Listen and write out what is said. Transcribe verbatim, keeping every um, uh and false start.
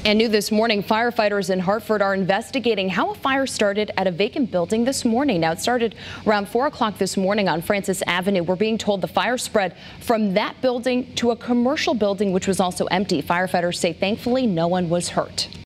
And new this morning, firefighters in Hartford are investigating how a fire started at a vacant building this morning. Now, it started around four o'clock this morning on Francis Avenue. We're being told the fire spread from that building to a commercial building, which was also empty. Firefighters say thankfully no one was hurt.